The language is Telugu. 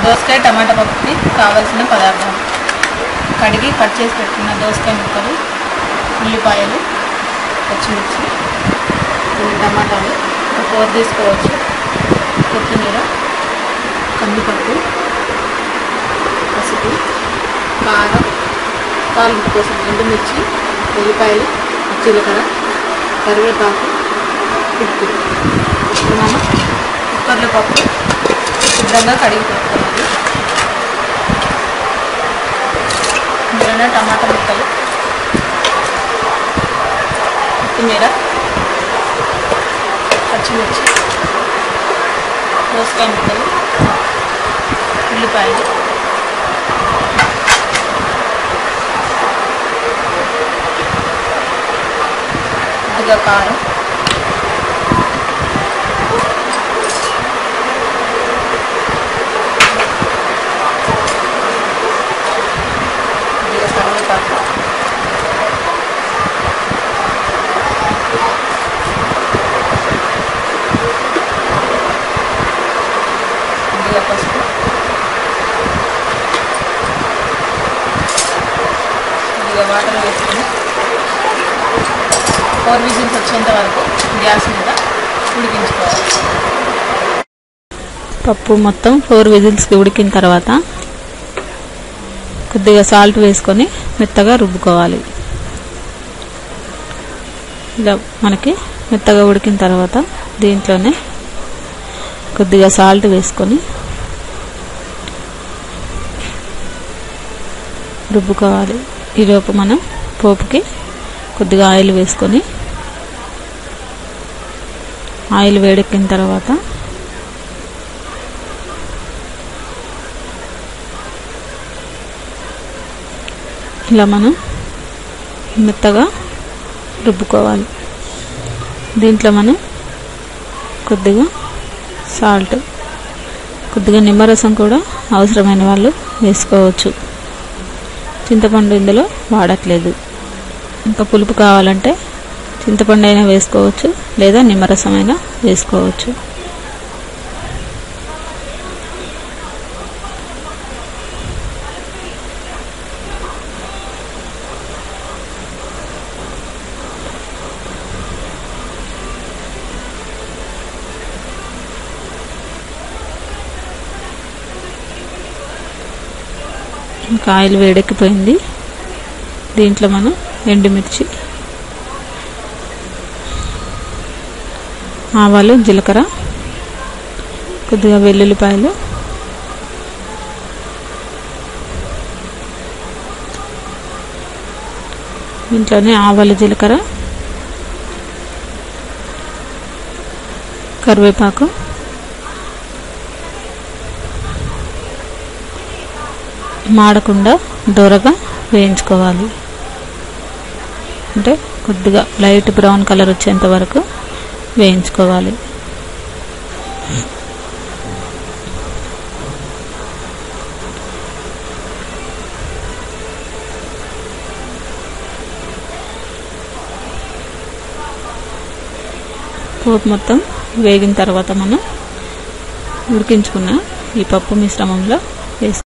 దోసకాయ టమాటా పప్పుకి కావాల్సిన పదార్థాలు: కడిగి కట్ చేసి పెట్టుకున్న దోసకాయ ముక్కలు, ఉల్లిపాయలు, పచ్చిమిర్చి, కొన్ని టమాటాలు, 4 తీసుకోవచ్చు, కొత్తిమీర, కందిపప్పు, పసుపు, కారం, తాలింపు కోసం ఎండుమిర్చి, ఉల్లిపాయలు, జీలకర్ర, కరివేపాకు, ఉప్పు. ఇప్పుడు మనం కుక్కర్లో పప్పు శుభ్రంగా కడిగి పెట్టుకోవాలి. ఇందులోనే టమాటా ముక్కలు, కొత్తిమీర, పచ్చిమిర్చి, దోసకాయ ముక్కలు, ఉల్లిపాయలు, కొద్దిగా కారం, కొద్దిగా కరివేపాకు, కొద్దిగా పసుపు, కొద్దిగా వాటర్ వేసుకొని 4 విజిల్స్ వచ్చేంత వరకు గ్యాస్ మీద ఉడికించుకోవాలి. పప్పు మొత్తం 4 విజిల్స్కి ఉడికిన తర్వాత కొద్దిగా సాల్ట్ వేసుకొని మెత్తగా రుబ్బుకోవాలి. ఇలా మనకి మెత్తగా ఉడికిన తర్వాత దీంట్లోనే కొద్దిగా సాల్ట్ వేసుకొని రుబ్బుకోవాలి. ఈలోపు మనం పోపుకి కొద్దిగా ఆయిల్ వేసుకొని, ఆయిల్ వేడెక్కిన తర్వాత ఇలా మనం మెత్తగా రుబ్బుకోవాలి. దీంట్లో మనం కొద్దిగా సాల్ట్, కొద్దిగా నిమ్మరసం కూడా అవసరమైన వాళ్ళు వేసుకోవచ్చు. చింతపండు ఇందులో వాడట్లేదు. ఇంకా పులుపు కావాలంటే చింతపండు అయినా వేసుకోవచ్చు, లేదా నిమ్మరసం అయినా వేసుకోవచ్చు. ఇంకా ఆయిల్ వేడెక్కిపోయింది. దీంట్లో మనం ఎండుమిర్చి, ఆవాలు, జీలకర్ర, కొద్దిగా వెల్లుల్లిపాయలు, దీంట్లోనే ఆవాలు, జీలకర్ర, కరివేపాకు, మాడకుండా దూరగా వేయించుకోవాలి. అంటే కొద్దిగా లైట్ బ్రౌన్ కలర్ వచ్చేంత వరకు వేయించుకోవాలి. పోపు మొత్తం వేగిన తర్వాత మనం ఉడికించుకున్న ఈ పప్పు మిశ్రమంలో వేసుకోవాలి.